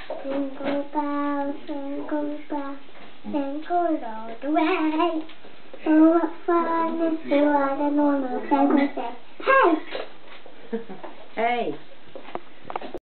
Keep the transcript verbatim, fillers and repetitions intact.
Jingle bells, jingle bells, jingle all the way. Oh, what fun it is to ride in one of those sleigh. Hey!